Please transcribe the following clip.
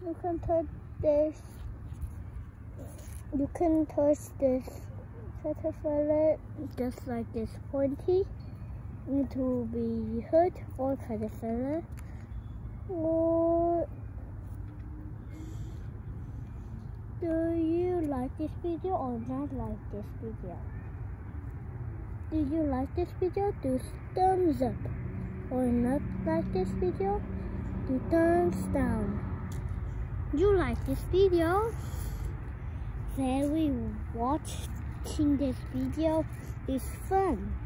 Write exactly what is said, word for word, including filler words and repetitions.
You can touch this. You can touch this caterpillar just like this pointy. It will be hurt or caterpillar. Or do you like this video or not like this video? Do you like this video? Do thumbs up. Or not like this video? Do thumbs down. You like this video? Very watching this video is fun.